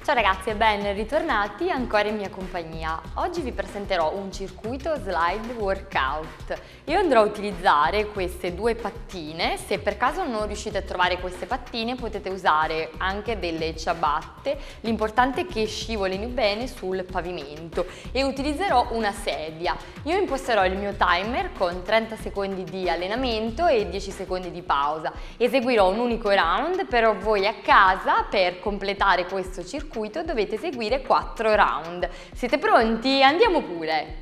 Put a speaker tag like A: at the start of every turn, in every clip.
A: Ciao ragazzi e ben ritornati ancora in mia compagnia. Oggi vi presenterò un circuito slide workout. Io andrò a utilizzare queste due pattine. Se per caso non riuscite a trovare queste pattine potete usare anche delle ciabatte, l'importante è che scivolino bene sul pavimento, e utilizzerò una sedia. Io imposterò il mio timer con 30 secondi di allenamento e 10 secondi di pausa. Eseguirò un unico round, però voi a casa per completare questo circuito dovete eseguire 4 round. Siete pronti? Andiamo pure!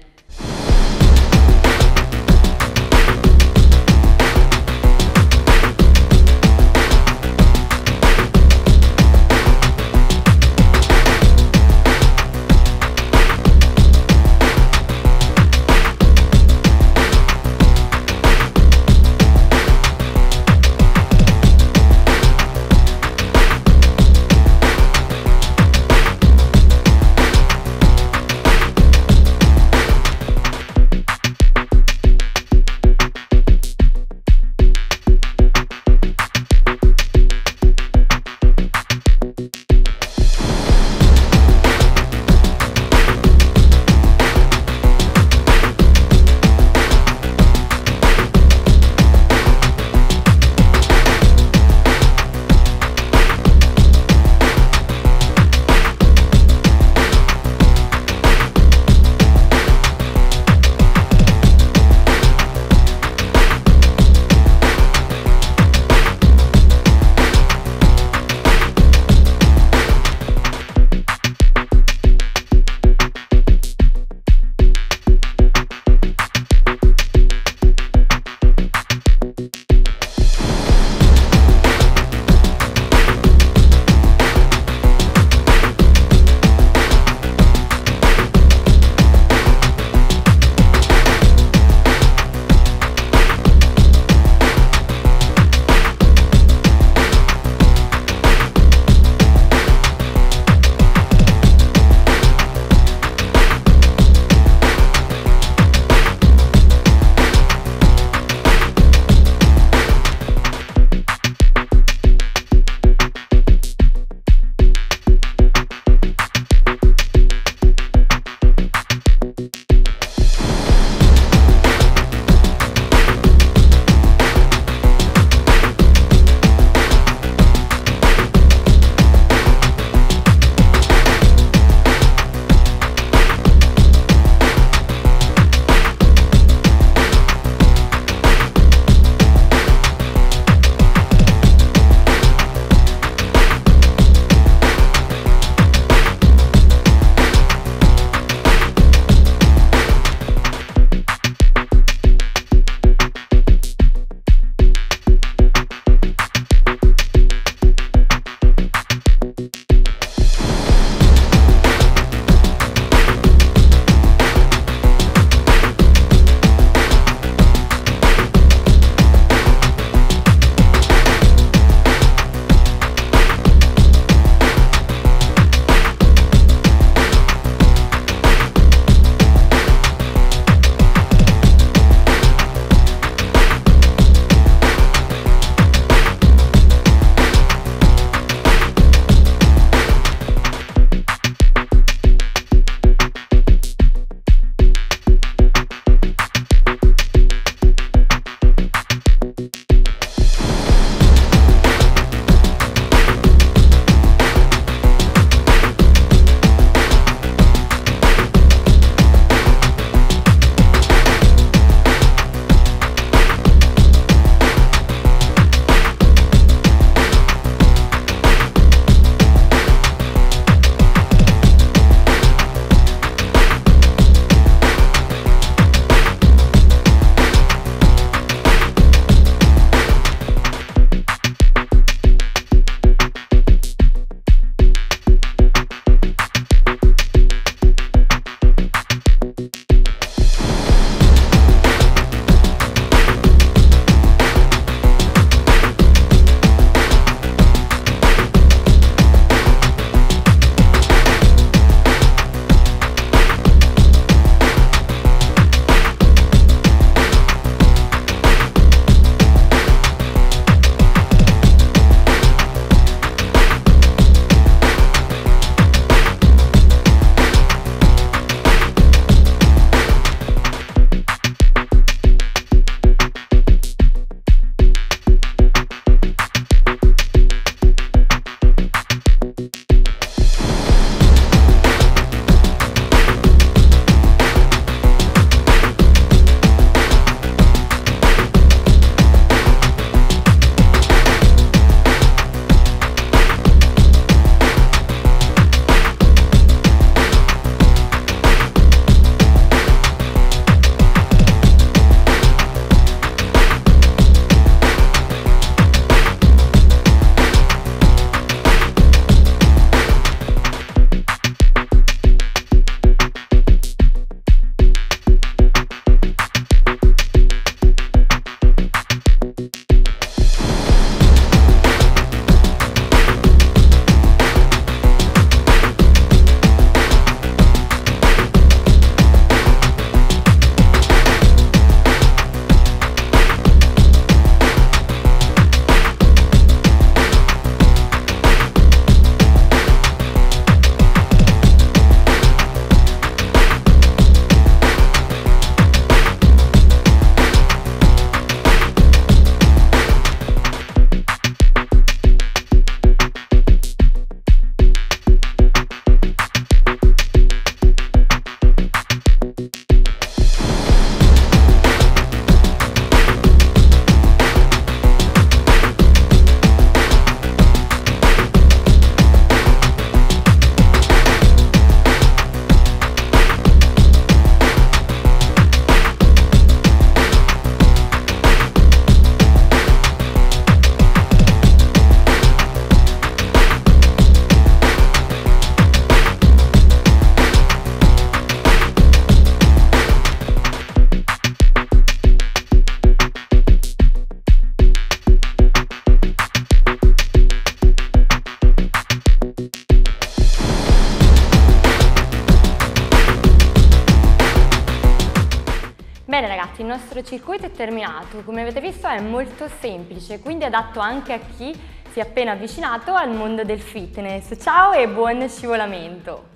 A: ragazzi, il nostro circuito è terminato. Come avete visto è molto semplice, quindi adatto anche a chi si è appena avvicinato al mondo del fitness. Ciao e buon scivolamento!